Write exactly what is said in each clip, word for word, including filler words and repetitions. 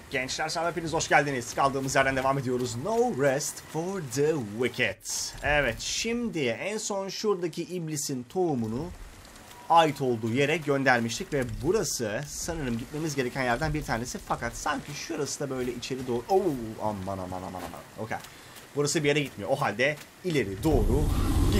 Gençler selam, hepiniz hoş geldiniz. Kaldığımız yerden devam ediyoruz. No rest for the wicked. Evet, şimdi en son şuradaki iblisin tohumunu ait olduğu yere göndermiştik ve burası sanırım gitmemiz gereken yerden bir tanesi. Fakat sanki şurası da böyle içeri doğru... Oo, aman aman aman aman. Okay. Burası bir yere gitmiyor. O halde ileri doğru git.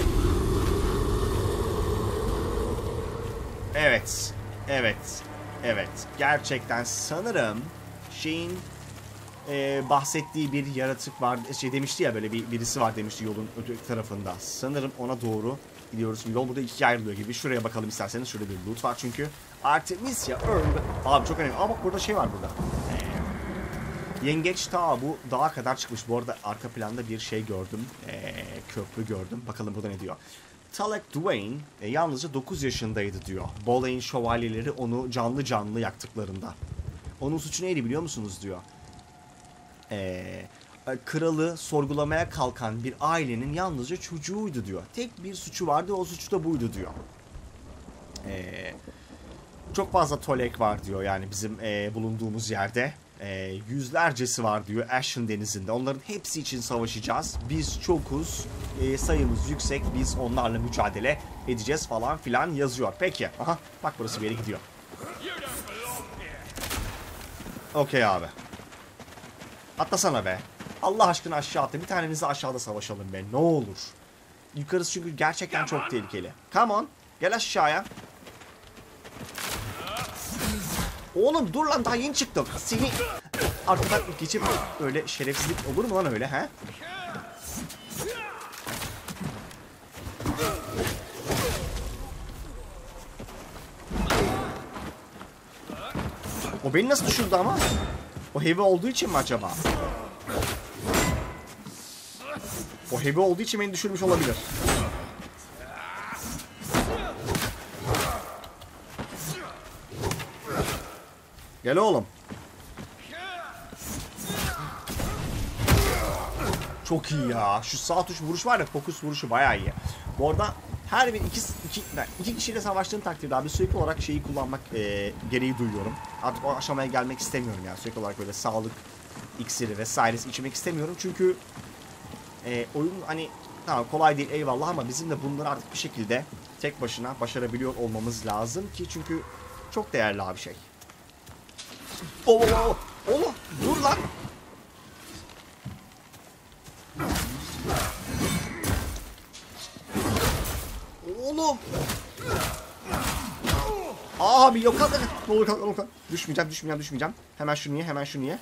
Evet. Evet. Evet. Gerçekten sanırım şeyin e, bahsettiği bir yaratık var. Şey demişti ya, böyle bir birisi var demişti yolun öteki tarafında. Sanırım ona doğru gidiyoruz. Yol burada ikiye ayrılıyor gibi. Şuraya bakalım isterseniz. Şurada bir loot var çünkü. Artemisia Earl. Abi çok önemli. Ama bak burada şey var burada. Ee, yengeç ta bu dağa kadar çıkmış. Bu arada arka planda bir şey gördüm. Ee, köprü gördüm. Bakalım burada ne diyor. Talek Dwayne e, yalnızca dokuz yaşındaydı diyor. Boleyn şövalyeleri onu canlı canlı yaktıklarında. Onun suçu neydi biliyor musunuz diyor. Ee, kralı sorgulamaya kalkan bir ailenin yalnızca çocuğuydu diyor. Tek bir suçu vardı, o suçu da buydu diyor. Ee, çok fazla Tolek var diyor yani bizim e, bulunduğumuz yerde. E, yüzlercesi var diyor Ashen denizinde. Onların hepsi için savaşacağız. Biz çokuz, e, sayımız yüksek, biz onlarla mücadele edeceğiz falan filan yazıyor. Peki, aha bak burası bir yere gidiyor. Okey abi. Atlasana be. Allah aşkına aşağı atla. Bir tanenizi aşağıda savaşalım be. Ne olur. Yukarısı çünkü gerçekten çok tehlikeli. Come on. Gel aşağıya. Oğlum dur lan, daha yeni çıktım. Seni arkadan geçip öyle şerefsizlik olur mu lan öyle he? O beni nasıl düşürdü ama? O heavy olduğu için mi acaba? O heavy olduğu için beni düşürmüş olabilir. Gel oğlum. Çok iyi ya. Şu sağ tuş vuruş var ya, fokus vuruşu bayağı iyi. Bu arada her bir iki, iki, iki kişiyle savaştığım takdirde abi sürekli olarak şeyi kullanmak e, gereği duyuyorum. Artık o aşamaya gelmek istemiyorum yani. Sürekli olarak böyle sağlık iksiri vesairesi içmek istemiyorum. Çünkü e, oyun hani tamam kolay değil eyvallah ama bizim de bunları artık bir şekilde tek başına başarabiliyor olmamız lazım ki çünkü çok değerli abi şey. Oo, oo, oo, dur lan. Oğlum. Abi yok artık. Ne olur kalk, kalk. Düşmeyeceğim, düşmeyeceğim, düşmeyeceğim. Hemen şunu ye, hemen şunu ye.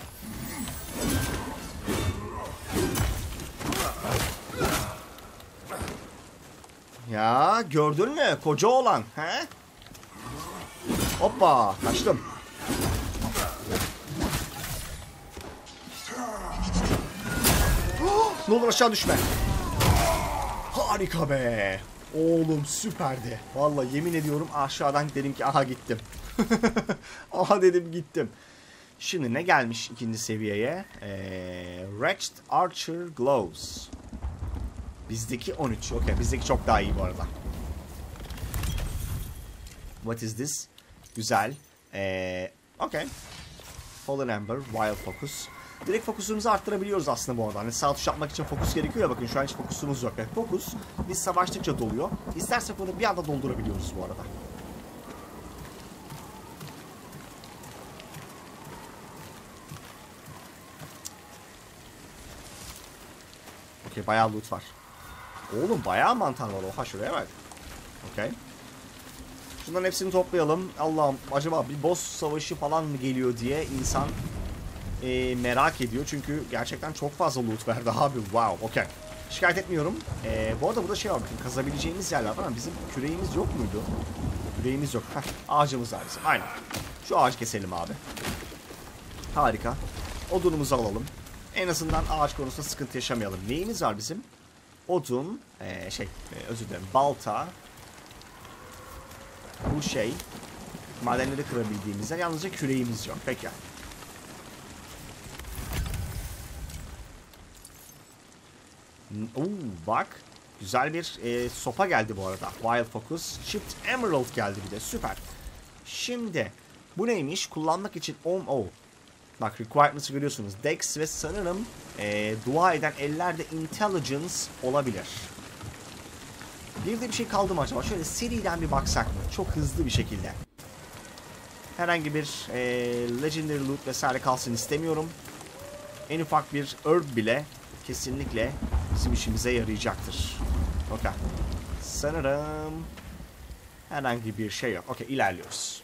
Ya gördün mü? Koca oğlan. He? Hoppa, kaçtım. Ne olur aşağı düşme. Harika be. Oğlum süperdi. Vallahi yemin ediyorum aşağıdan dedim ki aha gittim. Aha dedim gittim. Şimdi ne gelmiş ikinci seviyeye? Ee, Wretched Archer Gloves. Bizdeki on üç. Okey, bizdeki çok daha iyi bu arada. What is this? Güzel. Ee, Okey. Fallen Ember, Wild Focus. Direkt fokusumuzu arttırabiliyoruz aslında bu arada. Hani sağ tuş yapmak için fokus gerekiyor ya, bakın şu an hiç fokusumuz yok. Yani fokus biz savaştıkça doluyor. İstersek onu bir anda doldurabiliyoruz bu arada. Okey, bayağı loot var. Oğlum bayağı mantar var. Oha şuraya bak. Okey. Şunların hepsini toplayalım. Allah'ım, acaba bir boss savaşı falan mı geliyor diye insan E, merak ediyor çünkü gerçekten çok fazla loot verdi abi. Wow, okey. Şikayet etmiyorum. E, bu arada burada şey var, bakın kazabileceğimiz yerler var ama bizim küreğimiz yok muydu? Küreğimiz yok. Heh, ağacımız var bizim. Aynen. Şu ağacı keselim abi. Harika. Odunumuzu alalım. En azından ağaç konusunda sıkıntı yaşamayalım. Neyimiz var bizim? Odun, e, şey, e, özür dilerim, balta. Bu şey. Madenleri kırabildiğimiz yer. Yalnızca küreğimiz yok. Peki. Oo, bak. Güzel bir e, sopa geldi bu arada. Wild Focus. Chipped Emerald geldi bir de. Süper. Şimdi bu neymiş? Kullanmak için on... Oh. Bak requirements'ı görüyorsunuz. Dex ve sanırım ee, dua eden ellerde intelligence olabilir. Bir de bir şey kaldı mı acaba? Şöyle seriden bir baksak mı? Çok hızlı bir şekilde. Herhangi bir ee, legendary loot vesaire kalsın istemiyorum. En ufak bir herb bile kesinlikle bizim işimize yarayacaktır. Okey. Sanırım herhangi bir şey yok. Okey, ilerliyoruz.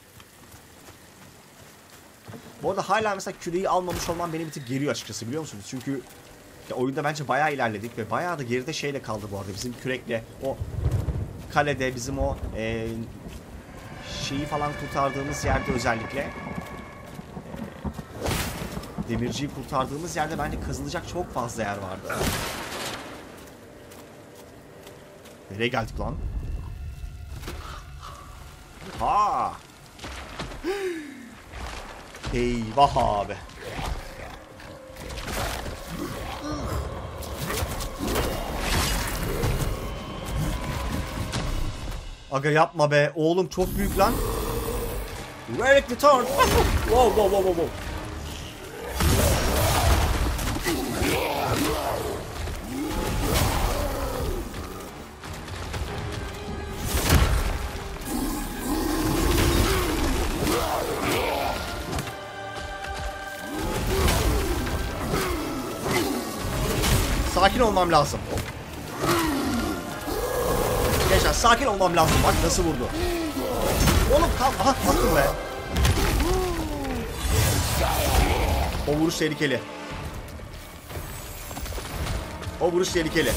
Bu arada hala mesela küreyi almamış olmam beni bir tık geriyor açıkçası, biliyor musunuz? Çünkü ya oyunda bence bayağı ilerledik ve bayağı da geride şeyle kaldı bu arada. Bizim kürekle o kalede bizim o e, şeyi falan kurtardığımız yerde özellikle e, demirciyi kurtardığımız yerde bence kazılacak çok fazla yer vardı. Nereye geldik lan? Ha! Eyvah abi. Aga yapma be. Oğlum çok büyük lan. Where the turn? Wow wow wow wow. Sakin olmam lazım. Gençler sakin olmam lazım. Bak nasıl vurdu. Oğlum kalk. Aha kalktım be. O vuruş tehlikeli. O vuruş tehlikeli.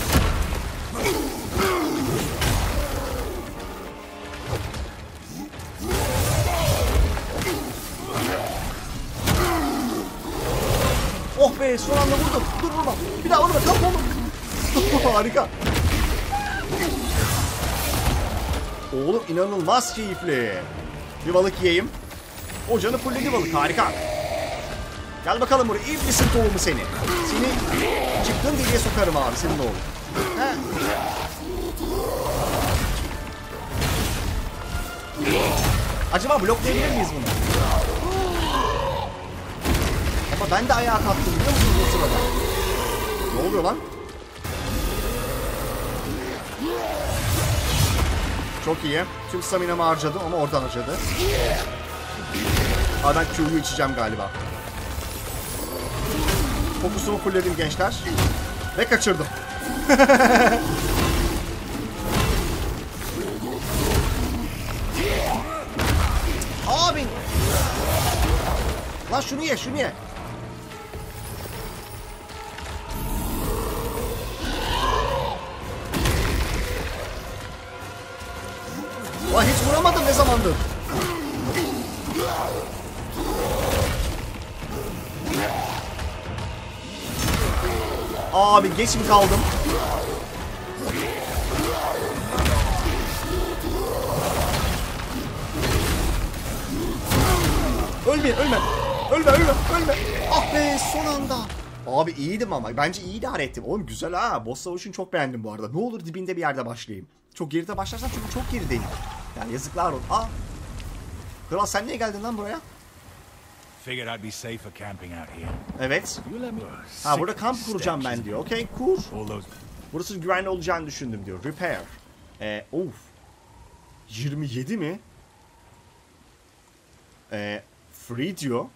Oh be, son anda vurdum. Dur vurma. Bir daha vurma. Kalk oğlum. Harika. Oğlum inanılmaz keyifli. Bir balık yiyeyim. O canı fulledi balık. Harika. Gel bakalım buraya. İblisin tohumu seni. Seni çıktığın deliğe sokarım abi. Senin oğlum. He. Acaba bloklayabilir miyiz bunu? Ama ben de ayağa kalktım biliyor musunuz o sırada? Ne oluyor lan? Çok iyi. Tüm staminamı harcadım ama orada harcadı. Aa, ben Q'yu içeceğim galiba. Fokusumu fullledim gençler. Ve kaçırdım. Abi. Lan şunu ye, şunu ye. Lan hiç vuramadım ne zamandır. Abi geç mi kaldım? Ölme, ölme. Ölme, ölme, ölme. Ah be, son anda. Abi iyiydim ama. Bence iyi idare ettim. Oğlum güzel ha. Boss savaşını çok beğendim bu arada. Ne olur dibinde bir yerde başlayayım. Çok geride başlarsam çünkü çok gerideyim. Yani yazıklar olsun. Aa. Kral sen niye geldin lan buraya? Figured I'd be safer camping out here. Evet. Ha burada kamp kuracağım ben diyor. Okey, kur. Burası güvenli olacağını düşündüm diyor. Repair. Ee, of. yirmi yedi mi? Ee, free diyor.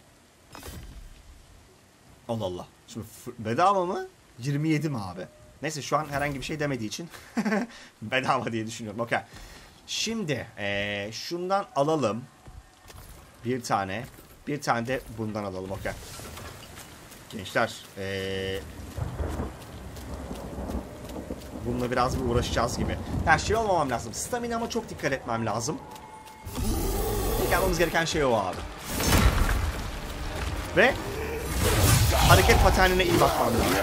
Allah Allah. Şimdi bedava mı? yirmi yedi mi abi? Neyse şu an herhangi bir şey demediği için bedava diye düşünüyorum. Okey. Şimdi ee, şundan alalım. Bir tane. Bir tane de bundan alalım. Okey. Gençler. Ee, bununla biraz bir uğraşacağız gibi. Yani şey olmamam lazım. Stamina'ma çok dikkat etmem lazım. Yapmamız gereken şey o abi. Ve hareket paternine iyi bakmam lazım.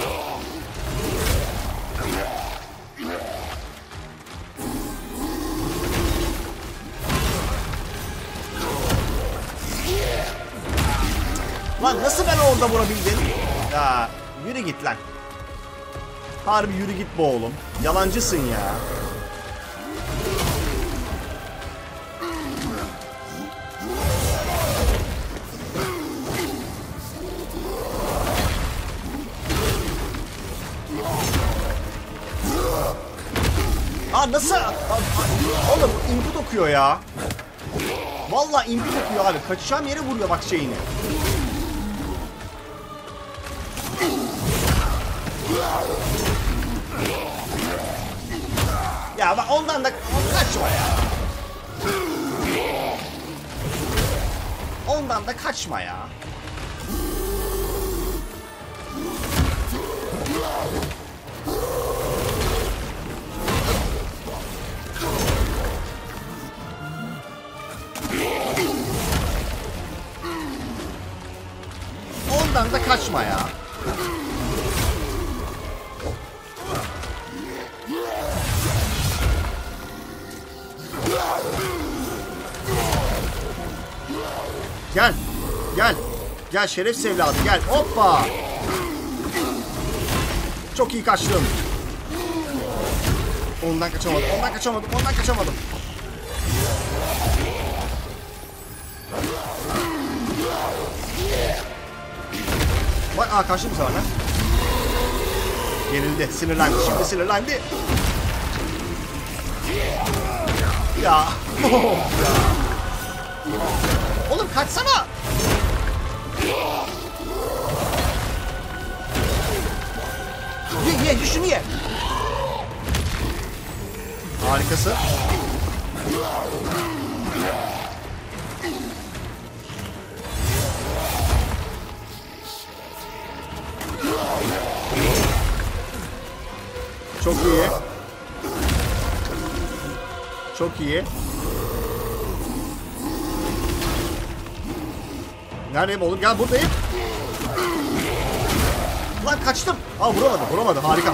Lan nasıl ben orada vurabildim? Ya yürü git lan. Harbi yürü git bu oğlum. Yalancısın ya. Aa nasıl? Oğlum input okuyor ya. Vallahi input okuyor abi. Kaçacağım yere vuruyor bak şeyini. Ya bak ondan da kaçma ya. Ondan da kaçma ya. Ondan da kaçma ya. Gel. Gel. Gel şerefsiz evladı gel. Hoppa. Çok iyi kaçtım. Ondan kaçamadım. Ondan kaçamadım. Ondan kaçamadım. Bak aa kaçtı bu sefer lan. Yenildi. Sinirlendi. Şimdi sinirlendi. Ya. Oğlum kaçsana. Ye ye şunu ye. Harikası. Çok iyi. Çok iyi. Neredeyim oğlum? Gel buradayım. Lan kaçtım. Aa vuramadı. Vuramadı. Harika.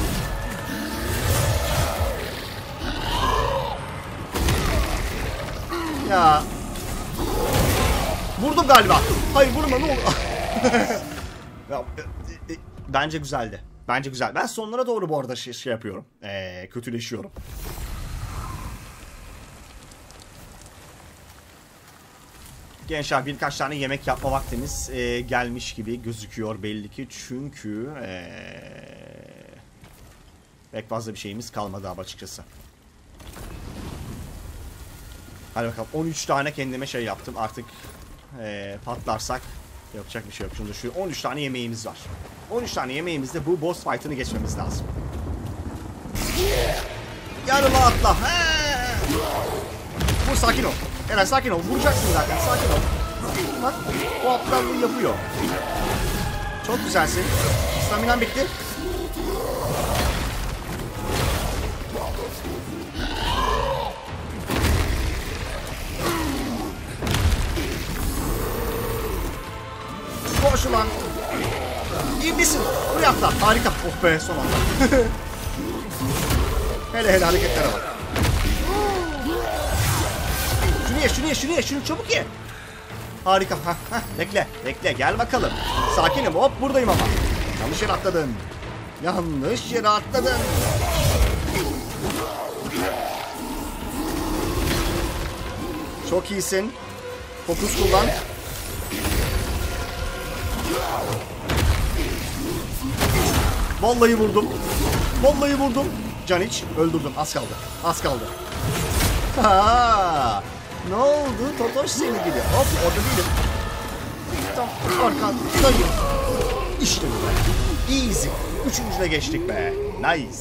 Ya. Vurdum galiba. Hayır vurma ne olur. Ya, bence güzeldi. Bence güzel. Ben sonlara doğru bu arada şey, şey yapıyorum. Ee, kötüleşiyorum. Gençler birkaç tane yemek yapma vaktimiz e, gelmiş gibi gözüküyor belli ki. Çünkü e, pek fazla bir şeyimiz kalmadı abi açıkçası. Hadi bakalım. on üç tane kendime şey yaptım. Artık e, patlarsak yapacak bir şey yok. Şunu şu on üç tane yemeğimiz var. on üç tane yemeğimizde bu boss fight'ını geçmemiz lazım. Yarıla atla. He. Vur sakin ol. Evet sakin ol. Vuracaksın zaten. Sakin ol. Bak o aptallığı yapıyor. Çok güzelsin. Staminan bitti. Koş ulan. İyi misin? Buraya atla. Harika. Oh be son anda. hele hele hareketlere bak. Şunu ye, şunu ye, şunu ye, şunu çabuk ye. Harika. Hah, hah. Bekle, bekle. Gel bakalım. Sakinim. Hop buradayım ama. Yanlış yere atladın. Yanlış yere atladın. Çok iyisin. Fokus kullan. Vallahi vurdum. Vallahi vurdum. Can iç. Öldürdüm. Az kaldı. Az kaldı. Ha, ne oldu? Totoş seni gibi. Hop orada değilim. Tam arkandayım. İşte bu be. Easy. Üçüncüne geçtik be. Nice.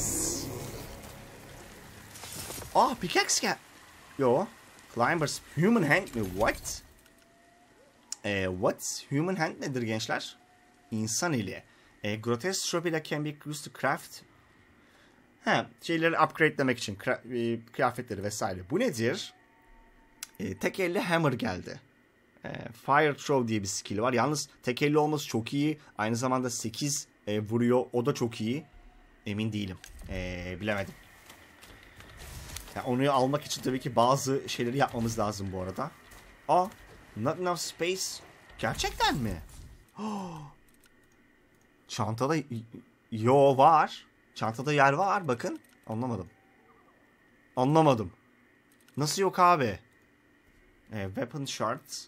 Aa pickaxe gel. Yo. Climbers human hand mi? What? Ee, what? Human hand nedir gençler? İnsan eli. E, grotesque trophy that can be used to craft. He, şeyleri upgrade'lemek için e, kıyafetleri vesaire. Bu nedir? E, tek elle hammer geldi. E, fire throw diye bir skill var. Yalnız tek elle olması çok iyi. Aynı zamanda sekiz e, vuruyor. O da çok iyi. Emin değilim. E, bilemedim. Yani onu almak için tabii ki bazı şeyleri yapmamız lazım bu arada. Aa, not enough space. Gerçekten mi? Oh. Çantada yo var. Çantada yer var bakın. Anlamadım. Anlamadım. Nasıl yok abi? E, weapon shards.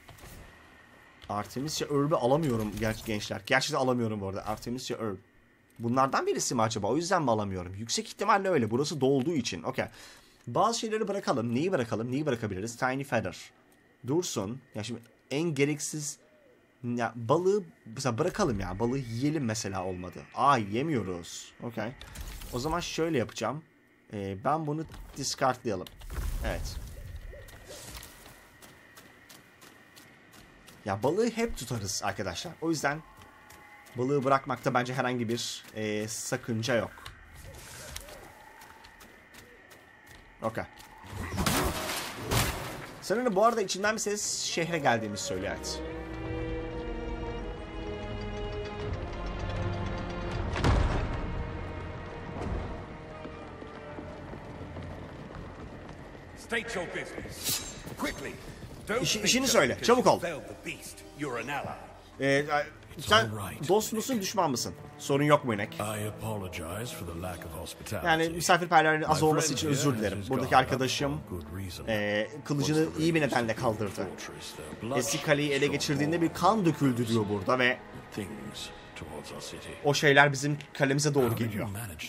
Artemisia Herb'ü alamıyorum gençler. Gerçekten alamıyorum bu arada. Artemisia Herb. Bunlardan birisi mi acaba? O yüzden mi alamıyorum? Yüksek ihtimalle öyle. Burası dolduğu için. Okey. Bazı şeyleri bırakalım. Neyi bırakalım? Neyi bırakabiliriz? Tiny feather. Dursun. Ya şimdi en gereksiz... Ya balığı mesela bırakalım ya. Balığı yiyelim mesela olmadı. Aa yemiyoruz. Okey. O zaman şöyle yapacağım. Ee, ben bunu discardlayalım. Evet. Ya balığı hep tutarız arkadaşlar. O yüzden balığı bırakmakta bence herhangi bir e, sakınca yok. Okey. Sanırım bu arada içinden bir ses şehre geldiğimizi söylüyor. Evet. State your business. Quickly. İş, işini söyle. Çabuk ol. Ee, sen dost musun, düşman mısın? Sorun yok mu inek? Yani misafirperverliğin az olması için özür dilerim. Buradaki arkadaşım e, kılıcını iyi bir nedenle kaldırdı. Eski kaleyi ele geçirdiğinde bir kan döküldü diyor burada ve o şeyler bizim kalemize doğru geliyor.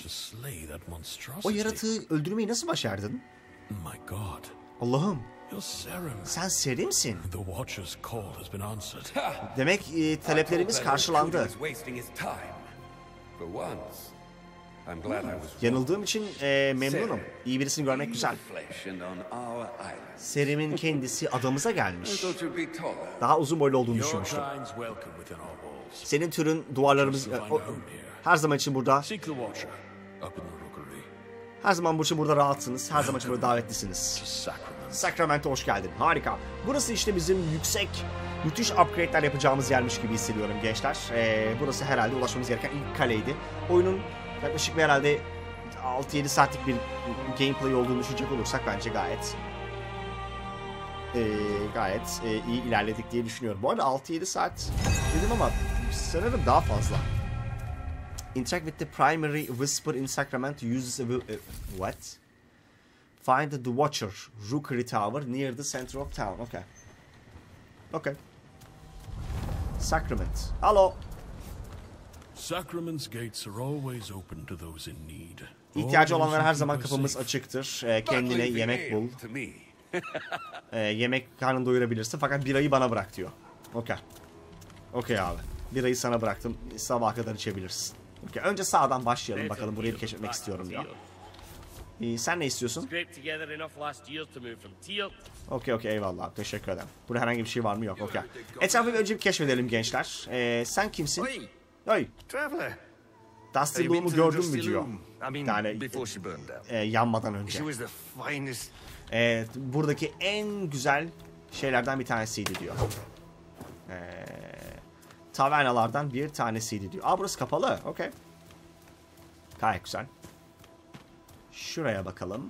O yaratığı öldürmeyi nasıl başardın? Allah'ım. Sen serimsin. Demek e, taleplerimiz karşılandı. Yanıldığım için e, memnunum. İyi birisini görmek güzel. Serim'in kendisi adamıza gelmiş. Daha uzun boylu olduğunu düşünmüştüm. Senin türün duvarlarımız... E, o, her zaman için burada... Her zaman bu için burada rahatsınız. Her zaman için burada davetlisiniz. Sacramento'ya hoş geldin. Harika. Burası işte bizim yüksek, müthiş upgrade'ler yapacağımız yermiş gibi hissediyorum gençler. Ee, burası herhalde ulaşmamız gereken ilk kaleydi. Oyunun yaklaşık bir herhalde altı yedi saatlik bir gameplay olduğunu düşünecek olursak bence gayet e, gayet e, iyi ilerledik diye düşünüyorum. Bu arada altı yedi saat dedim ama sanırım daha fazla. Interact with the primary whisper in Sacramento uses a... Uh, what? Find the Watcher, Rookery Tower, near the center of town. Okay. Okay. Sacrament. Hello. Sacrament's gates are always open to those in need. İhtiyacı olanlara her zaman kapımız açıktır. Ee, kendine yemek bul. ee, yemek karnını doyurabilirsin fakat birayı bana bırak diyor. Okay. Okay abi. Birayı sana bıraktım. Sabaha kadar içebilirsin. Okay. Önce sağdan başlayalım bakalım. Burayı bir keşfetmek istiyorum diyor. Ee, sen ne istiyorsun? Okey okey eyvallah abi, teşekkür ederim. Burada herhangi bir şey var mı? Yok okey. Etrafı önce bir keşfedelim gençler. Ee, sen kimsin? Oy. Dusty Loom'u gördün mü diyor. Yani e, yanmadan önce. Evet, buradaki en güzel şeylerden bir tanesiydi diyor. Ee, tavernalardan bir tanesiydi diyor. Aa burası kapalı. Okey. Gayet güzel. Şuraya bakalım.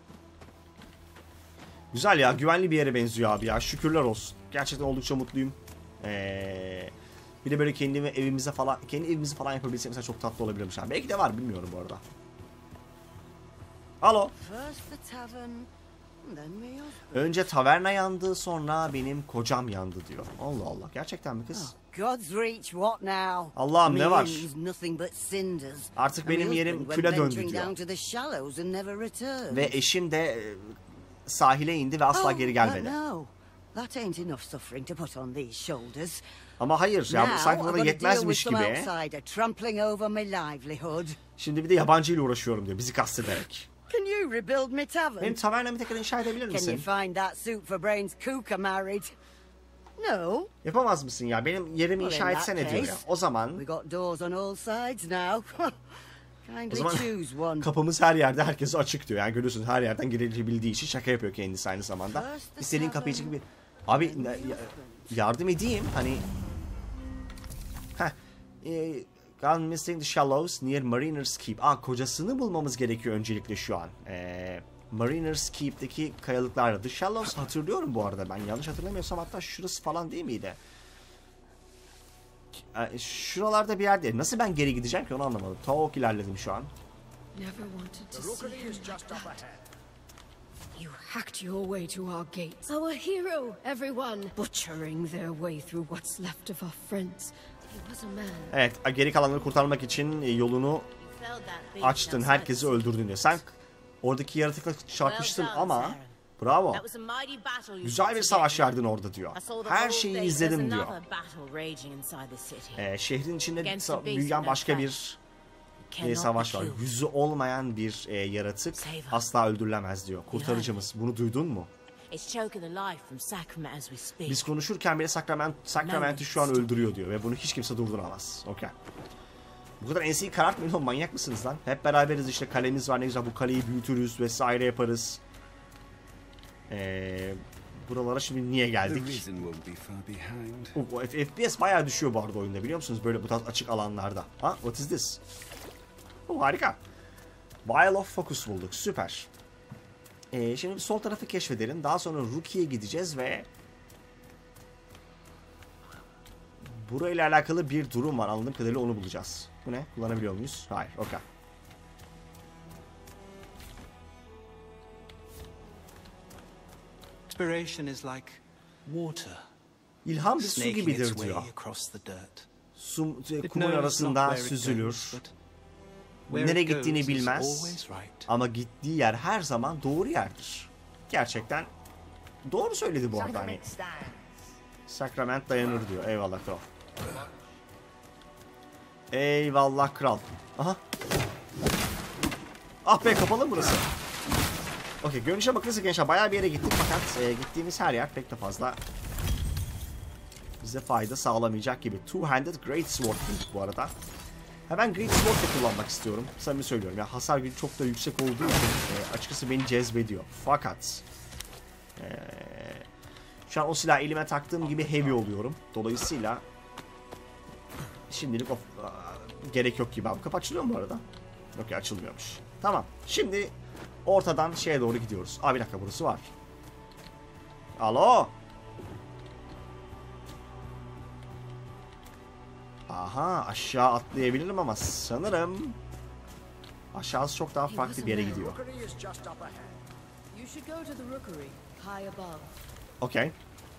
Güzel ya, güvenli bir yere benziyor abi ya. Şükürler olsun. Gerçekten oldukça mutluyum. Ee, bir de böyle kendimi evimize falan, kendi evimizi falan yapabilsem mesela çok tatlı olabilirmiş abi. Belki de var, bilmiyorum bu arada. Alo. Önce taverna yandı, sonra benim kocam yandı diyor. Allah Allah, gerçekten mi kız? Allah'ım ne var? Artık benim yerim küle döndü diyor. Ve eşim de sahile indi ve asla geri gelmedi. Ama hayır ya, sanki bana yetmezmiş gibi. Şimdi bir de yabancı ile uğraşıyorum diyor, bizi kastederek. Can you rebuild my tavern? Benim tavernamı tekrar inşa edebilir misin? Can you find that soup for brains cooker married? No. Yapamaz mısın ya? Benim yerimi Well, inşa in etsene that diyor ya. case, O zaman We got doors on all sides now. o Kindly zaman choose one. kapımız her yerde, herkese açık diyor. Yani görüyorsunuz, her yerden girebildiği için şaka yapıyor kendisi aynı zamanda. İstediğin kapıyı çık bir... Abi ya- yardım edeyim hani... Heh. E, Gone missing the shallows near Mariner's Keep. Aa, kocasını bulmamız gerekiyor öncelikle şu an. Ee, Mariner's Keep'teki kayalıklarda. The Shallows hatırlıyorum bu arada ben. Yanlış hatırlamıyorsam hatta şurası falan değil miydi? Ee, şuralarda bir yerde. Nasıl ben geri gideceğim ki onu anlamadım. Çok ilerledim şu an. You hacked your way to our gates. Our hero, everyone. Butchering their way through what's left of our friends. was a man. Evet, geri kalanları kurtarmak için yolunu açtın, herkesi öldürdün diyor. Sen oradaki yaratıkla çarpıştın ama bravo. Güzel bir savaş verdin orada diyor. Her şeyi izledim diyor. Ee, şehrin içinde büyüyen başka bir e, savaş var. Yüzü olmayan bir e, yaratık asla öldürülemez diyor. Kurtarıcımız. Bunu duydun mu? Biz konuşurken bile Sakrament, Sakrament'i şu an öldürüyor diyor ve bunu hiç kimse durduramaz. Okey. Bu kadar enseyi karartmayın oğlum, manyak mısınız lan? Hep beraberiz işte, kalemiz var ne güzel, bu kaleyi büyütürüz vesaire yaparız. Eee... Buralara şimdi niye geldik? O, F P S bayağı düşüyor bu arada oyunda, biliyor musunuz? Böyle bu tarz açık alanlarda. Ha? What is this? Oh, harika. Vial of Focus bulduk. Süper. Ee, şimdi sol tarafı keşfedelim. Daha sonra Rookie'ye gideceğiz ve burayla alakalı bir durum var. Anladığım kadarıyla onu bulacağız. Bu ne? Kullanabiliyor muyuz? Hayır. Okey. Inspiration is like water. İlham bir su gibidir diyor. Su, kumun arasında süzülür. Nereye gittiğini bilmez. Ama gittiği yer her zaman doğru yerdir. Gerçekten doğru söyledi bu arada. Hani Sakrament dayanır diyor. Eyvallah kral. Eyvallah kral. Aha. Ah be, kapalı mı burası? Okey, görünüşe bakılırsa gençler bayağı bir yere gittik fakat e, gittiğimiz her yer pek de fazla bize fayda sağlamayacak gibi. Two-handed Great Sword bulduk bu arada. Ha, ben Great Sword'da kullanmak istiyorum. Samimi söylüyorum. Ya, hasar gücü çok da yüksek olduğu için e, açıkçası beni cezbediyor. Fakat e, şu an o silahı elime taktığım gibi heavy oluyorum. Dolayısıyla şimdilik of, a, gerek yok gibi. Abi kapı açılıyor mu bu arada? Yok ya, açılmıyormuş. Tamam. Şimdi ortadan şeye doğru gidiyoruz. Aa, bir dakika, burası var. Alo. Aha, aşağı atlayabilirim ama sanırım aşağısı çok daha farklı bir yere gidiyor. Okey.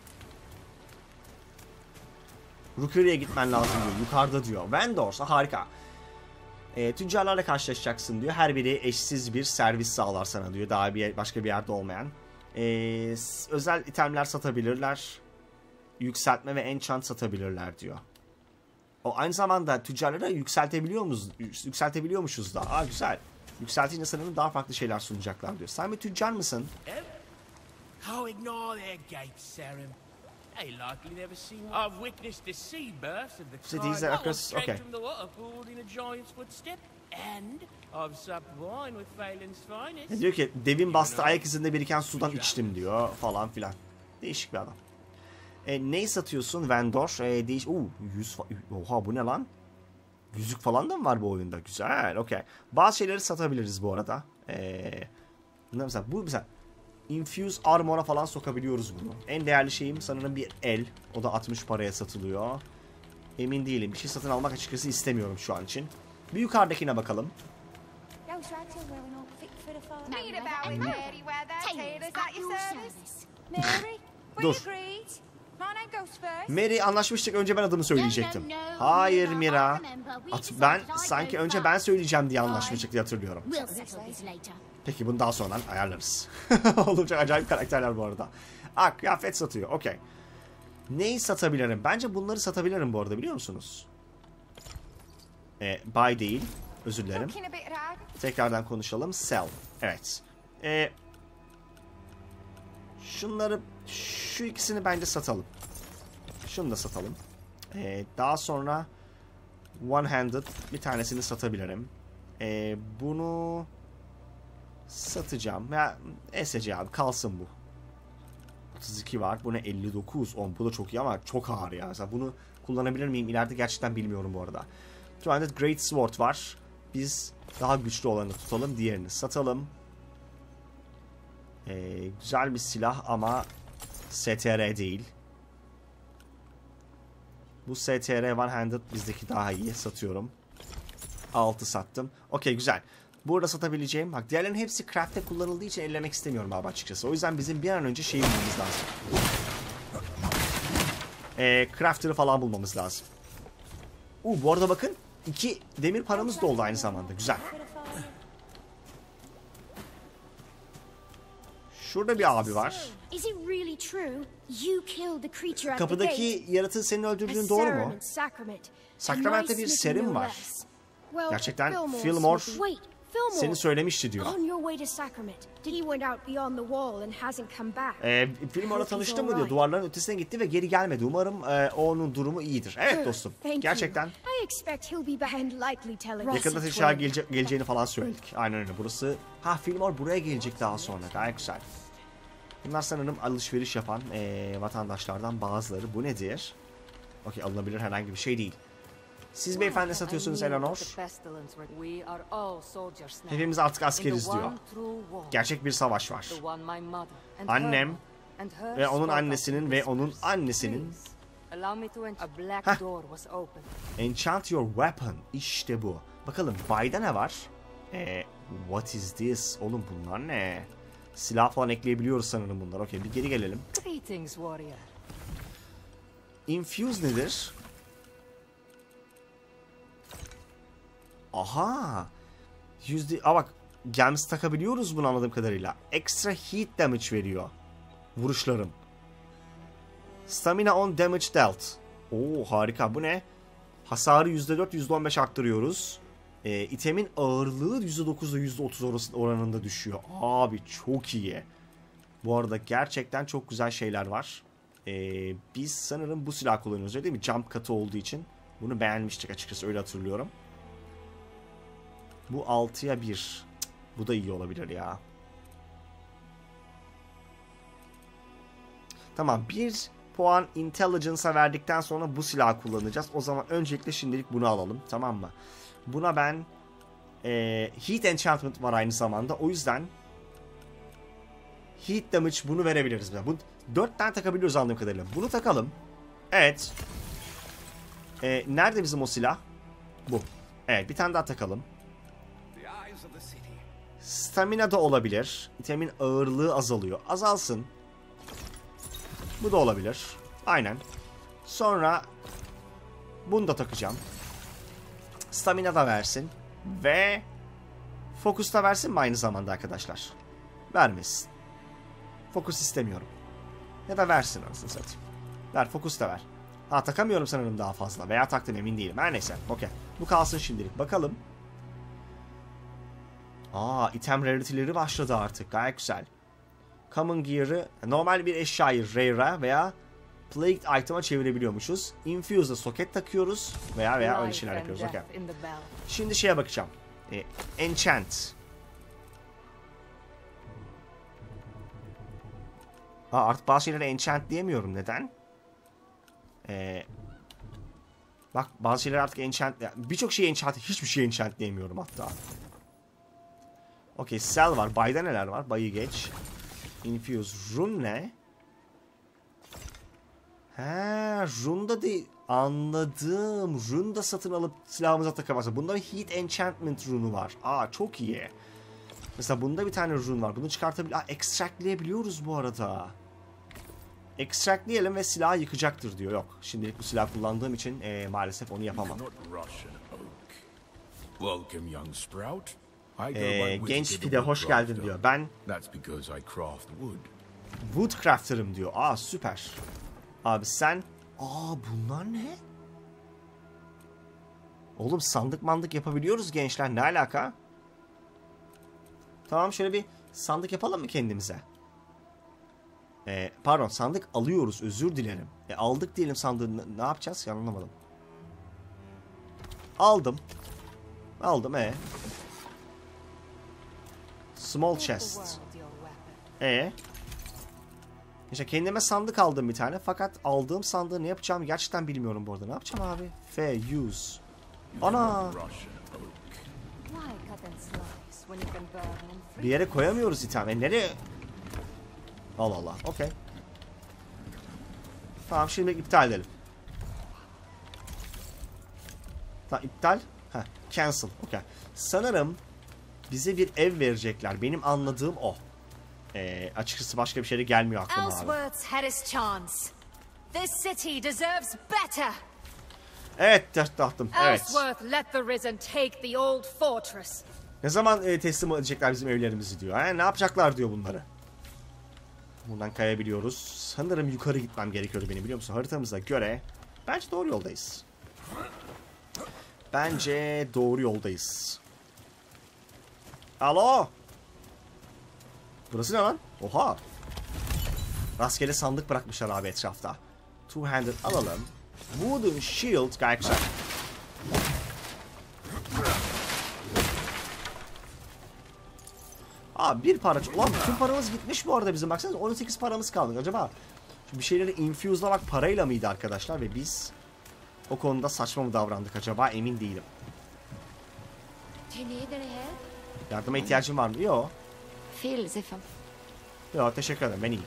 Rookery'e gitmen lazım diyor. Yukarıda diyor. Vendors, harika. E, tüccarlarla karşılaşacaksın diyor. Her biri eşsiz bir servis sağlar sana diyor. Daha bir başka bir yerde olmayan. E, özel itemler satabilirler. Yükseltme ve enchant satabilirler diyor. O aynı zamanda tüccarlara yükseltebiliyor muyuz? Yükseltebiliyormuşuz da. Aa, güzel. Yükseltince sanırım daha farklı şeyler sunacaklar diyor. Sen bir tüccar mısın? Oh, ignore their gates, Serim. They likely never seen. I've witnessed the sea burst of the So these are across. Okay. From the waterfall in a giant's footstep, and I've supped wine with Phelan's finest. Diyor ki devin bastığı ayak izinde biriken sudan içtim diyor falan filan. Değişik bir adam. E, neyi satıyorsun vendor? E, değiş. Oo, yüz. Oha, bu ne lan? Yüzük falan da mı var bu oyunda? Güzel. Okey. Bazı şeyleri satabiliriz bu arada. Eee mesela bu mesela Infuse Armor'a falan sokabiliyoruz bunu. En değerli şeyim sanırım bir el. O da altmış paraya satılıyor. Emin değilim. Bir şey satın almak açıkçası istemiyorum şu an için. Bir yukarıdakine bakalım. Dur. Mary, anlaşmıştık, önce ben adımı söyleyecektim. Hayır Mira. At, ben sanki önce ben söyleyeceğim diye anlaşmıştık diye hatırlıyorum. Peki, bunu daha sonra ayarlarız. Olacak acayip karakterler bu arada. Ah, kıyafet satıyor. Okey. Neyi satabilirim? Bence bunları satabilirim bu arada, biliyor musunuz? Ee, buy değil. Özür dilerim. Tekrardan konuşalım. Sell. Evet. Ee, şunları, şu ikisini bence satalım. Şunu da satalım. Ee, daha sonra one-handed bir tanesini satabilirim. Ee, bunu satacağım. Ya S C abi, kalsın bu. otuz iki var. Bu ne? elli dokuz. on. Bu da çok iyi ama çok ağır ya. Mesela bunu kullanabilir miyim? İleride gerçekten bilmiyorum bu arada. two-handed Great Sword var. Biz daha güçlü olanı tutalım. Diğerini satalım. Ee, güzel bir silah ama S T R değil. Bu S T R one-handed bizdeki daha iyi. Satıyorum. altı sattım. Okey, güzel. Burada satabileceğim. Bak, diğerlerinin hepsi craft'te kullanıldığı için ellemek istemiyorum abi açıkçası. O yüzden bizim bir an önce şeyi bulmamız lazım. Ee, crafter'ı falan bulmamız lazım. Uu, bu arada bakın iki demir paramız da oldu aynı zamanda. Güzel. Şurada bir abi var. Kapıdaki yaratığı senin öldürdüğün doğru mu? Sakrament'te bir serum var. Gerçekten Fillmore seni söylemişti diyor. Ee, Fillmore'la tanıştın mı diyor. Duvarların ötesine gitti ve geri gelmedi. Umarım e, onun durumu iyidir. Evet dostum. Gerçekten. Yakında tekrar gelece geleceğini falan söyledik. Aynen öyle. Burası. Ha, Fillmore buraya gelecek daha sonra. Gayet güzel. Bunlar sanırım alışveriş yapan e, vatandaşlardan bazıları. Bu nedir? Okey, alınabilir herhangi bir şey değil. Siz beyefendi satıyorsunuz Eleanor. Hepimiz artık askeriz diyor. Gerçek bir savaş var. Annem ve onun annesinin ve onun annesinin. Heh. Enchant your weapon. İşte bu. Bakalım bayda ne var? Ee, what is this? Oğlum bunlar ne? Silah falan ekleyebiliyoruz sanırım bunlar. Okey, bir geri gelelim. Infuse nedir? Aha. Yüzde... Aa bak. Gems takabiliyoruz bunu anladığım kadarıyla. Extra heat damage veriyor. Vuruşların. Stamina on damage dealt. Oo harika. Bu ne? Hasarı yüzde dört yüzde on beş arttırıyoruz. E, itemin ağırlığı yüzde dokuz ile yüzde otuz oranında düşüyor. Abi çok iyi. Bu arada gerçekten çok güzel şeyler var. E, biz sanırım bu silah kullanıyoruz değil mi? Jump katı olduğu için. Bunu beğenmiştik açıkçası, öyle hatırlıyorum. Bu altıya bir. Bu da iyi olabilir ya. Tamam, bir puan intelligence'a verdikten sonra bu silahı kullanacağız. O zaman öncelikle şimdilik bunu alalım, tamam mı? Buna ben e, Heat Enchantment var aynı zamanda. O yüzden Heat Damage bunu verebiliriz. Bu dört tane takabiliyoruz anladığım kadarıyla. Bunu takalım. Evet. E, nerede bizim o silah? Bu. Evet, bir tane daha takalım. Stamina da olabilir. İtemin ağırlığı azalıyor. Azalsın. Bu da olabilir. Aynen. Sonra bunu da takacağım. Stamina da versin. Ve Focus da versin mi aynı zamanda arkadaşlar? Vermesin. Focus istemiyorum. Ya da versin anasını satayım. Ver, Focus da ver. Ha, takamıyorum sanırım daha fazla. Veya taktım, emin değilim. Her neyse. Okey. Bu kalsın şimdilik. Bakalım. Aa, item rarity'leri başladı artık. Gayet güzel. Common Gear'ı normal bir eşyayı rare'a veya Plagued item'a çevirebiliyormuşuz. Infuse'da soket takıyoruz veya veya öyle şeyler yapıyoruz. Okay. Şimdi şeye bakacağım. E, enchant. Aa, artık bazı şeylere enchant diyemiyorum. Neden? Ee, bak bazı şeyler artık enchant... Birçok şey enchant, hiçbir şey enchant diyemiyorum hatta. Okey, sell var. Buy'da neler var? Buy'ı geç. Infuse. Rune ne? He, rune da değil. Anladım. Rune da satın alıp silahımıza takamazsa. Bunda bir Heat Enchantment rune'u var. Aa, çok iyi. Mesela bunda bir tane rune var. Bunu çıkartabilir. Aa, extractleyebiliyoruz bu arada. Extractleyelim ve silahı yıkacaktır diyor. Yok. Şimdilik bu silah kullandığım için ee, maalesef onu yapamam. Ee, genç pide hoş geldin diyor. Ben Woodcrafter'ım diyor. Aa, süper. Abi sen... Aa, bunlar ne? Oğlum sandık mandık yapabiliyoruz gençler. Ne alaka? Tamam, şöyle bir sandık yapalım mı kendimize? Ee, pardon, sandık alıyoruz. Özür dilerim. E, aldık diyelim sandığı. Ne yapacağız? Ya, anlamadım. Aldım. Aldım ee. Small chest. Ee. İşte kendime sandık aldım bir tane. Fakat aldığım sandığı ne yapacağımı gerçekten bilmiyorum bu arada. Ne yapacağım abi? F, use. Ana. Bir yere koyamıyoruz item. E nereye? Allah Allah. Okey. Tamam, şimdi iptal edelim. Tamam, iptal. Heh, cancel. Okey. Sanırım bize bir ev verecekler. Benim anladığım o. Ee, açıkçası başka bir şey de gelmiyor aklıma abi. Evet tahtım. Evet. Ellsworth, let the Risen take the old fortress. Ne zaman e, teslim edecekler bizim evlerimizi diyor. Ha, ne yapacaklar diyor bunları. Buradan kayabiliyoruz. Sanırım yukarı gitmem gerekiyordu benim, biliyor musun? Haritamıza göre bence doğru yoldayız. Bence doğru yoldayız. Alo. Burası ne lan? Oha. Rastgele sandık bırakmışlar abi etrafta. Two-handed alalım. Wooden shield gayet güzel. Abi bir para. Ulan bütün paramız gitmiş bu arada bizim. Baksanıza on sekiz paramız kaldı. Acaba bir şeyleri infuse'lamak parayla mıydı arkadaşlar? Ve biz o konuda saçma mı davrandık acaba? Emin değilim. Yardıma ihtiyacım var mı? Yok. Yok, teşekkür ederim. Ben iyiyim.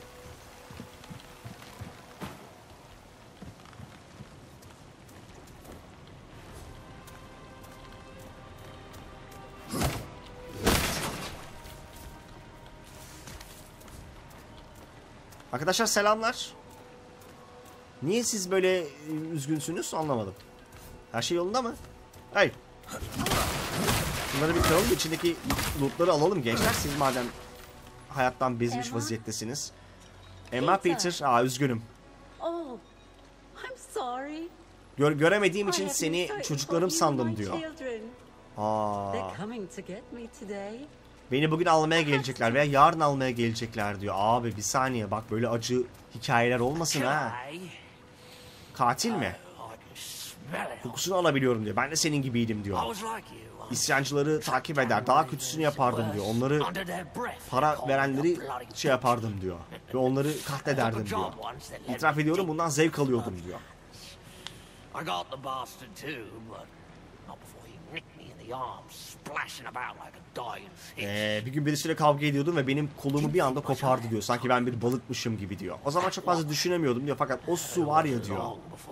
Arkadaşlar selamlar. Niye siz böyle üzgünsünüz anlamadım. Her şey yolunda mı? Hayır. Bunları bir kıralım, içindeki lootları alalım gençler. Siz madem hayattan bezmiş Emma vaziyettesiniz. Emma Peter. Peter. Aa üzgünüm. Oh, I'm sorry. Gör göremediğim için seni çocuklarım sandım diyor. Aa. Beni bugün almaya gelecekler veya yarın almaya gelecekler diyor. Abi bir saniye bak, böyle acı hikayeler olmasın ha. Katil mi? Kokusunu alabiliyorum diyor. Ben de senin gibiydim diyor. İsyancıları takip eder. Daha kötüsünü yapardım diyor. Onları, para verenleri şey yapardım diyor. Ve onları katlederdim diyor. İtiraf ediyorum, bundan zevk alıyordum diyor. Ee, bir gün birisiyle kavga ediyordum ve benim kolumu bir anda kopardı diyor. Sanki ben bir balıkmışım gibi diyor. O zaman çok fazla düşünemiyordum diyor. Fakat o su var ya diyor.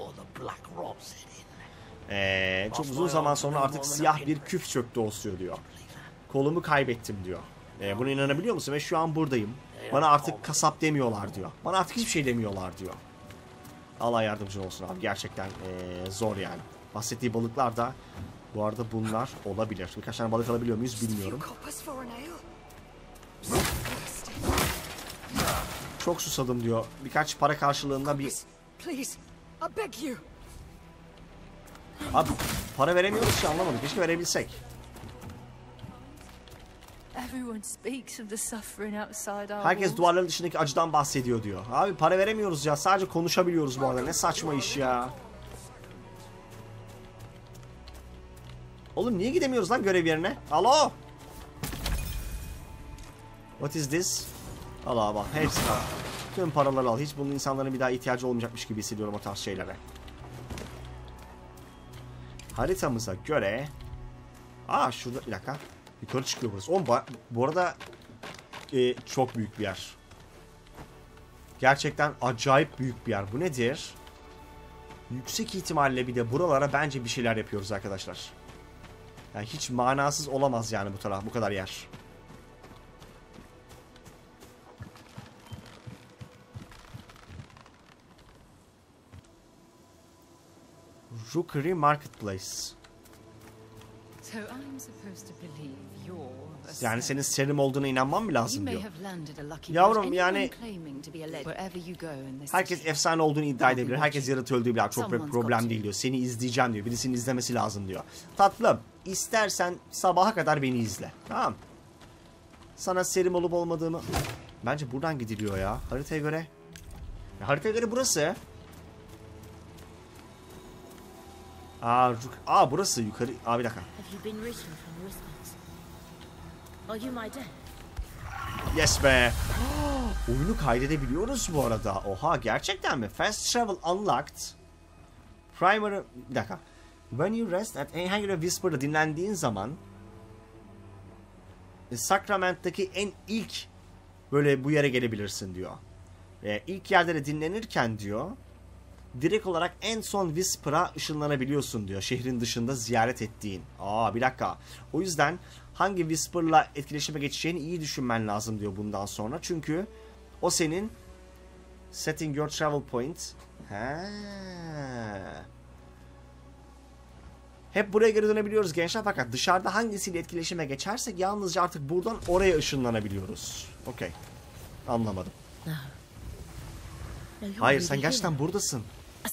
Ee, çok uzun zaman sonra artık siyah bir küf çöktü o suya diyor. Kolumu kaybettim diyor. Ee, buna inanabiliyor musun? Ve şu an buradayım. Bana artık kasap demiyorlar diyor. Bana artık hiçbir şey demiyorlar diyor. Allah yardımcın olsun abi. Gerçekten ee, zor yani. Bahsettiği balıklar da bu arada bunlar olabilir. Birkaç tane balık alabiliyor muyuz bilmiyorum. Çok susadım diyor. Birkaç para karşılığında bir... Abi para veremiyoruz ki, anlamadım. Keşke verebilsek. Herkes duvarların dışındaki acıdan bahsediyor diyor. Abi para veremiyoruz ya. Sadece konuşabiliyoruz bu arada. Ne saçma iş ya. Oğlum niye gidemiyoruz lan görev yerine? Alo. What is this? Al abi bak. Hepsini al. Tüm paraları al. Hiç bunun insanların bir daha ihtiyacı olmayacakmış gibi hissediyorum o tarz şeylere. Haritamıza göre... Aa şurada bir dakika. Yukarı çıkıyor burası. Oğlum bu arada e, çok büyük bir yer. Gerçekten acayip büyük bir yer. Bu nedir? Yüksek ihtimalle bir de buralara bence bir şeyler yapıyoruz arkadaşlar. Yani hiç manasız olamaz yani bu taraf, bu kadar yer. Rookery Marketplace. Yani senin serum olduğuna inanmam mı lazım diyor. Yavrum yani herkes efsane olduğunu iddia edebilir. Herkes yaratığı öldüğü bile çok bir problem değil diyor. Seni izleyeceğim diyor. Birisinin izlemesi lazım diyor. Tatlım, istersen sabaha kadar beni izle. Tamam. Sana serum olup olmadığımı... Bence buradan gidiliyor ya. Haritaya göre. Ya, haritaya göre burası. Aa, aa burası yukarı. Aa bir dakika. Yes be. Oyunu kaydedebiliyoruz bu arada. Oha gerçekten mi? Fast travel unlocked. Primary... Bir dakika. When you rest at Anhangre Whisper'da dinlendiğin zaman Sacrament'taki en ilk böyle bu yere gelebilirsin diyor. Ve ilk yerlere dinlenirken diyor direkt olarak en son Whisper'a ışınlanabiliyorsun diyor. Şehrin dışında ziyaret ettiğin. Aa bir dakika. O yüzden hangi Whisper'la etkileşime geçeceğini iyi düşünmen lazım diyor bundan sonra. Çünkü o senin setting your travel point. He. Hep buraya geri dönebiliyoruz gençler, fakat dışarıda hangisiyle etkileşime geçersek yalnızca artık buradan oraya ışınlanabiliyoruz. Okey. Anlamadım. Hayır, sen gerçekten buradasın.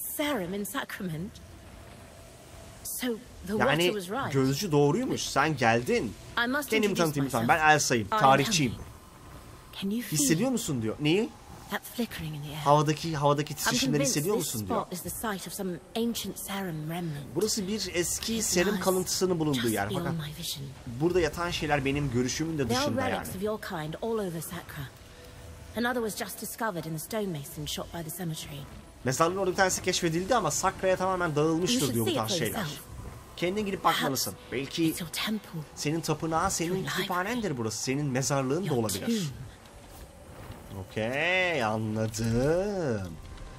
Yani gözcü doğruymuş. Sen geldin. Kendimi tanıtayım lütfen. Ben Elsa'yım. Tarihçiyim. Hissediyor musun diyor. Neyi? Havadaki havadaki titreşimleri hissediyor musun diyor. Burası bir eski serum kalıntısının bulunduğu yer. Fakat burada yatan şeyler benim görüşümün de dışında yani. Mezarlığın orada bir tanesi keşfedildi ama Sakra'ya tamamen dağılmıştır diyor bu tarz şeyler. Kendin gidip bakmalısın. Belki senin tapınağın, senin kütüphanendir burası. Senin mezarlığın da olabilir. Okey, anladım.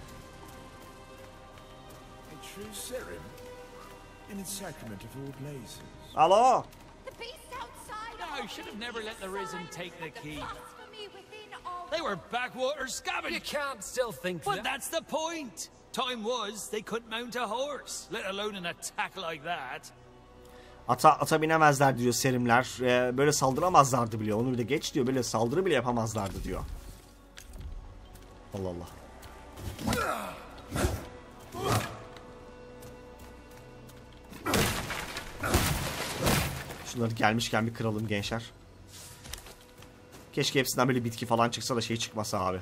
Alo. I should have never let the Risen take the key. They were backwater scavengers. You can't still think that. But that's the point. Time was they couldn't mount a horse, let alone an attack like that. Ata, ata binemezler diyor serimler. Ee, böyle saldıramazlardı bile. Onu bir de geç diyor. Böyle saldırı bile yapamazlardı diyor. Allah Allah. Şunları gelmişken bir kıralım gençler. Keşke hepsinden böyle bitki falan çıksa da şey çıkmasa abi.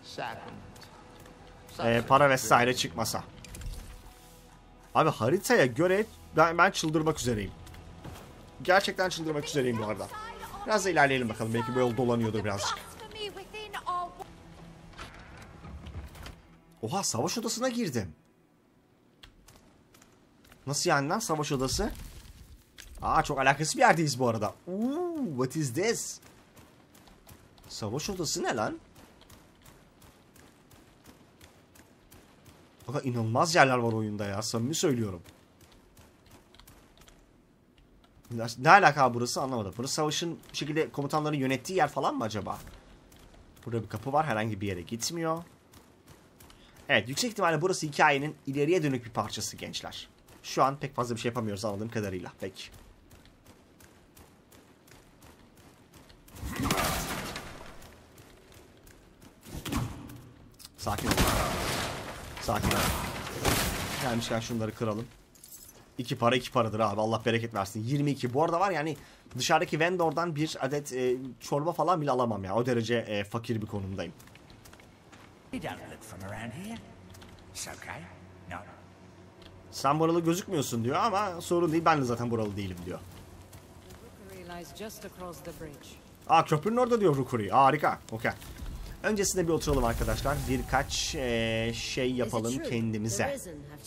Ee, para vesaire çıkmasa. Abi haritaya göre ben, ben çıldırmak üzereyim. Gerçekten çıldırmak üzereyim bu arada. Biraz da ilerleyelim bakalım. Belki bu yol dolanıyordur birazcık. Oha, savaş odasına girdim. Nasıl yani lan, savaş odası? Aa, çok alakasız bir yerdeyiz bu arada. Ooh, what is this? Savaş odası ne lan? Bak, inanılmaz yerler var oyunda ya. Samimi söylüyorum. Ne alaka burası, anlamadım. Burası savaşın bir şekilde komutanların yönettiği yer falan mı acaba? Burada bir kapı var. Herhangi bir yere gitmiyor. Evet, yüksek ihtimalle burası hikayenin ileriye dönük bir parçası gençler. Şu an pek fazla bir şey yapamıyoruz anladığım kadarıyla. Peki. Sakin ol. Sakin ol. Gelmişken şunları kıralım. İki para iki paradır abi. Allah bereket versin. yirmi iki. Bu arada var yani dışarıdaki vendordan bir adet e, çorba falan bile alamam ya. O derece e, fakir bir konumdayım. Sen buralı gözükmüyorsun diyor ama sorun değil. Ben de zaten buralı değilim diyor. Aa, köprünün orada diyor Rukuri. Harika. Okey. Öncesinde bir oturalım arkadaşlar. Birkaç e, şey yapalım kendimize.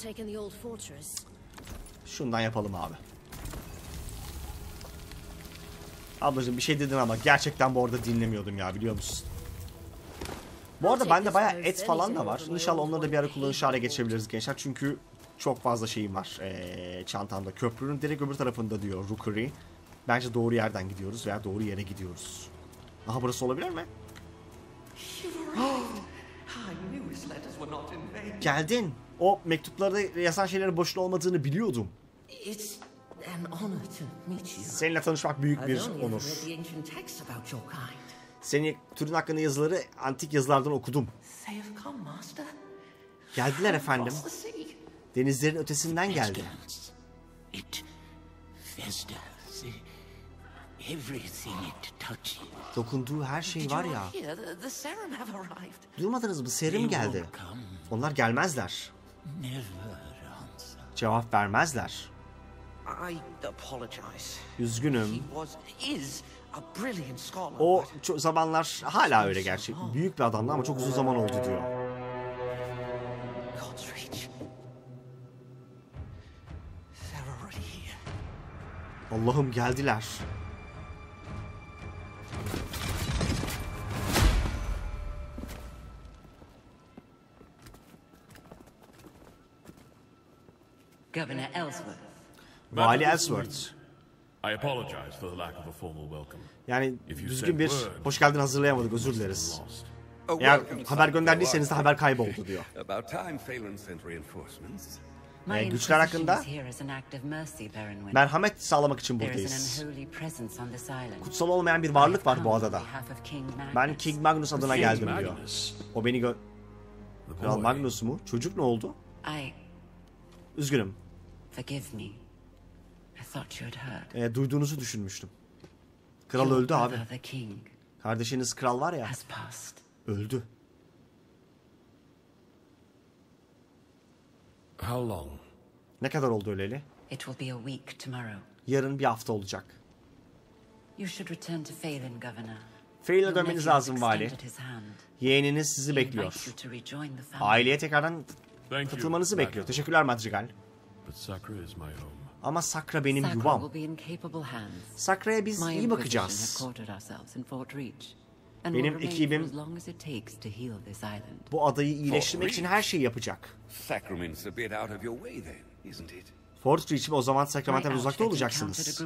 Şundan yapalım abi. Ablacığım bir şey dedin ama gerçekten bu arada dinlemiyordum ya, biliyor musun? Bu arada bende bayağı et falan da var. İnşallah onları da bir ara kullanışlı hale geçebiliriz gençler. Çünkü çok fazla şeyim var ee, çantamda. Köprünün direkt öbür tarafında diyor Rukuri. Bence doğru yerden gidiyoruz veya doğru yere gidiyoruz. Aha, burası olabilir mi? Geldin. O mektuplarda yazan şeylerin boşuna olmadığını biliyordum. Seninle tanışmak büyük bir onur. Senin türün hakkında yazıları antik yazılardan okudum. Geldiler efendim. Denizlerin ötesinden geldi. Dokunduğu her şey var ya. Duymadınız mı? Serum geldi. Onlar gelmezler. Cevap vermezler. Üzgünüm. O çok zamanlar hala öyle gerçi. Büyük bir adamdı ama çok uzun zaman oldu diyor. Allah'ım, geldiler. Governor Ellsworth. Vali Ellsworth. I apologize for the lack of a formal welcome. Yani düzgün bir hoş geldin hazırlayamadık, özür dileriz. Eğer haber gönderdiyseniz de haber kayboldu diyor. About time Phelan sent reinforcements. Ee, güçler hakkında merhamet sağlamak için buradayız. Kutsal olmayan bir varlık var bu adada. Ben King Magnus adına geldim diyor. O beni gö... Kral Magnus mu? Çocuk ne oldu? Üzgünüm. Ee, duyduğunuzu düşünmüştüm. Kral öldü abi. Kardeşiniz kral var ya. Öldü. How long? Ne kadar oldu öleli? It will be a week tomorrow. Yarın bir hafta olacak. You should return to Phelan, Governor. Phelan'a dönmeniz lazım vali. Yeğeniniz sizi bekliyor. Aileye tekrardan katılmanızı bekliyor. Teşekkürler Madrigal. Ama Sakra benim yuvam. Sakra'ya biz iyi bakacağız. Benim ekibim bu adayı iyileştirmek için her şeyi yapacak. Fort Reach mi? O zaman Sacramento'dan uzakta olacaksınız.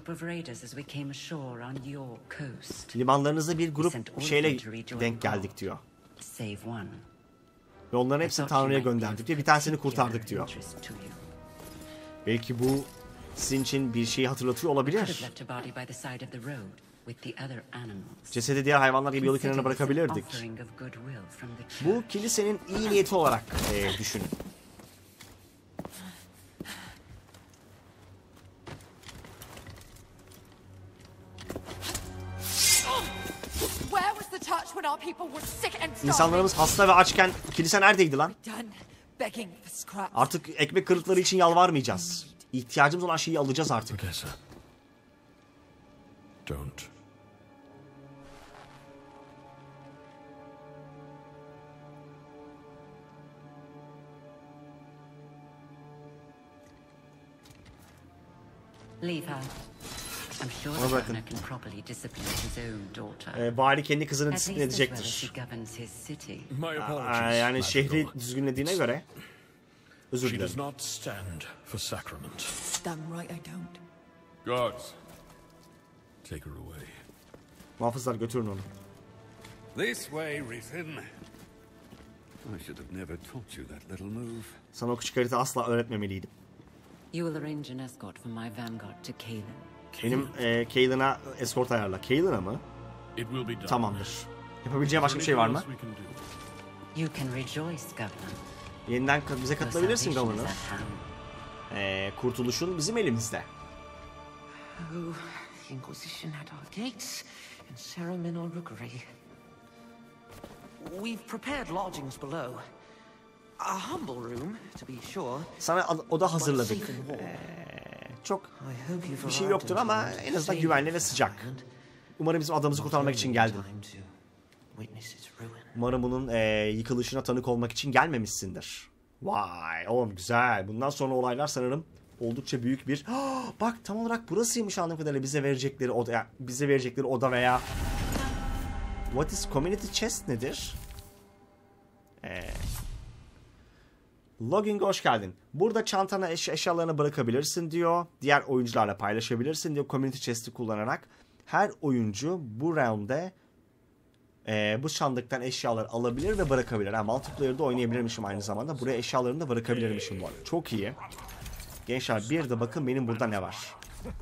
Limanlarınızda bir grup şeyle denk geldik diyor. Ve onların hepsini Tanrı'ya gönderdik ve bir tanesini kurtardık diyor. Belki bu sizin için bir şeyi hatırlatıyor olabilir. Cesedi diğer hayvanlar gibi yolu kenarına bırakabilirdik. Bu kilisenin iyi niyeti olarak e, düşünün. İnsanlarımız hasta ve açken kilise neredeydi lan? Artık ekmek kırıkları için yalvarmayacağız. İhtiyacımız olan şeyi alacağız artık. Don't. Leave her. I'm sure the governor can properly discipline his own daughter. Ee, vali kendi kızını disiplin edecektir. Aa, yani şehri düzgünlediğine göre. Özür dilerim. She does not stand for sacrament. Damn right I don't. Guards, take her away. Muhafızlar götürün onu. This way, Rhythm. I should have never taught you that little move. Sana o küçük harita asla öğretmemeliydim. You will arrange an escort for my vanguard to Phelan. Benim e, Phelan'a escort ayarla. Phelan'a mı? Tamamdır. Yapabileceğin başka bir şey var mı? You can rejoice, Governor. Yeniden bize katılabilirsin Governor. Ee, kurtuluşun bizim elimizde. Oh, the Inquisition at our gates and Sarum in our rookery. We've prepared lodgings below. A humble room, to be sure. Sana oda hazırladık. Ee, çok bir şey yoktur ama en azından güvenli ve sıcak. Umarım bizim adamımızı kurtarmak için geldin. Umarım bunun e, yıkılışına tanık olmak için gelmemişsindir. Vay oğlum güzel. Bundan sonra olaylar sanırım oldukça büyük bir... Bak tam olarak burasıymış anladığım kadarıyla bize verecekleri oda, bize verecekleri oda veya... What is community chest nedir? Ee... Logging'e hoş geldin. Burada çantana eş eşyalarını bırakabilirsin diyor. Diğer oyuncularla paylaşabilirsin diyor community chest'i kullanarak. Her oyuncu bu round'de e, bu sandıktan eşyalar alabilir ve bırakabilir. Yani multiplayer'da oynayabilirmişim aynı zamanda. Buraya eşyalarını da bırakabilirmişim bu arada. Çok iyi. Gençler bir de bakın benim burada ne var.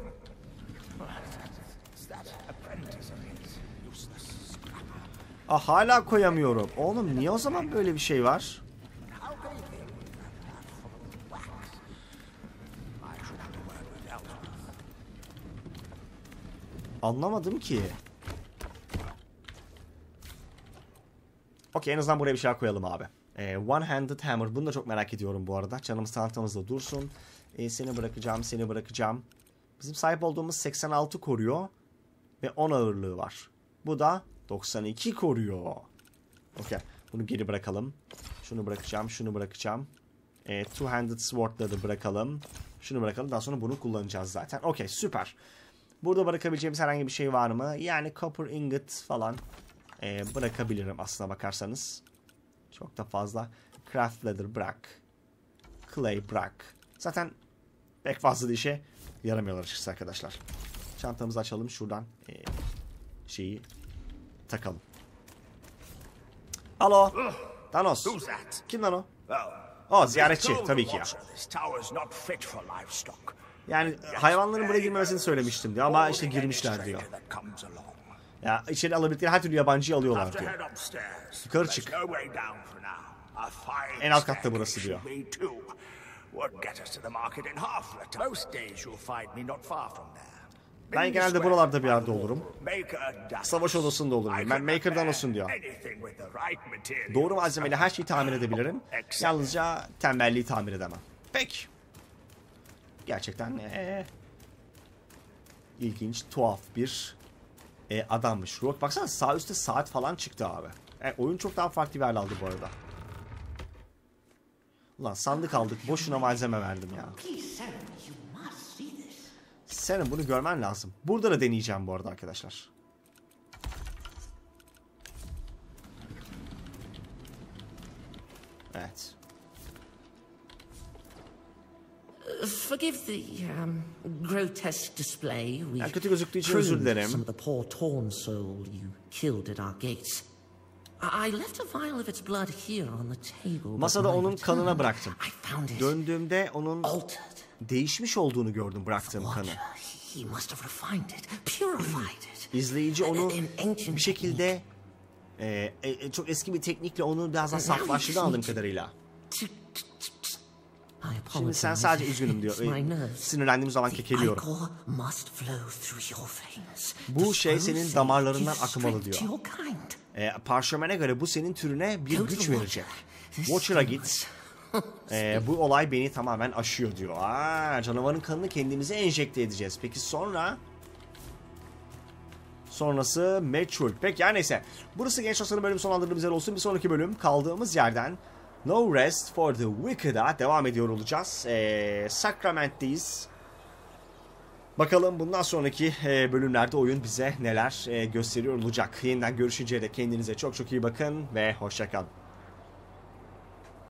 Ah hala koyamıyorum. Oğlum niye o zaman böyle bir şey var? Anlamadım ki. Okey en azından buraya bir şeyler koyalım abi. Ee, One-handed hammer. Bunu da çok merak ediyorum bu arada. Canımız tahtamızda dursun. Ee, seni bırakacağım, seni bırakacağım. Bizim sahip olduğumuz seksen altı koruyor. Ve on ağırlığı var. Bu da doksan iki koruyor. Okey. Bunu geri bırakalım. Şunu bırakacağım, şunu bırakacağım. Ee, Two-handed sword'ları da bırakalım. Şunu bırakalım. Daha sonra bunu kullanacağız zaten. Okey süper. Burada bırakabileceğimiz herhangi bir şey var mı? Yani copper ingot falan ee, bırakabilirim aslına bakarsanız. Çok da fazla. Craft leather bırak. Clay bırak. Zaten pek fazla da işe yaramıyorlar açıkçası arkadaşlar. Çantamızı açalım şuradan. Ee, şeyi takalım. Alo. Thanos. Kim lan o? O ziyaretçi tabii ki ya. Yani hayvanların buraya girmemesini söylemiştim diyor ama işte girmişler diyor. Ya içeri alabildikleri her türlü yabancıyı alıyorlar diyor. Yukarı çık. En alt katta burası diyor. Ben genelde buralarda bir yerde olurum. Savaş odasında olurum. Ben Maker'dan olsun diyor. Doğru malzemeyle her şeyi tamir edebilirim. Yalnızca tembelliği tamir edemem. Peki. Gerçekten ee, ilginç, tuhaf bir e, adammış. Rock baksana sağ üstte saat falan çıktı abi. E, oyun çok daha farklı bir hal aldı bu arada. Ulan sandık aldık. Boşuna malzeme verdim ya. Senin bunu görmen lazım. Burada da deneyeceğim bu arada arkadaşlar. Evet. Forgive the um, grotesque display. Yani kötü gözüktüğü için özür dilerim. Some of the poor torn soul you killed at our gates. I left a vial of its blood here on the table. Masada onun kanına bıraktım. Döndüğümde onun değişmiş olduğunu gördüm bıraktığım kanı. İzleyici onu bir şekilde e, e, çok eski bir teknikle onu biraz daha saflaştırdı anladığım kadarıyla. Şimdi sen sadece üzgünüm diyor. E, sinirlendiğim zaman kekeliyorum. Bu şey senin damarlarından akmalı diyor. E, parşömene göre bu senin türüne bir güç verecek. Watcher'a git. E, bu olay beni tamamen aşıyor diyor. Aa, canavarın kanını kendimize enjekte edeceğiz. Peki sonra? Sonrası meçhul. Peki yani neyse. Burası genç dostlarım bölüm sonlandırdığımız yer olsun. Bir sonraki bölüm kaldığımız yerden No Rest for the Wicked'a devam ediyor olacağız. E, Sacrament'teyiz. Bakalım bundan sonraki e, bölümlerde oyun bize neler e, gösteriyor olacak. Yeniden görüşünceye dek kendinize çok çok iyi bakın ve hoşça kalın.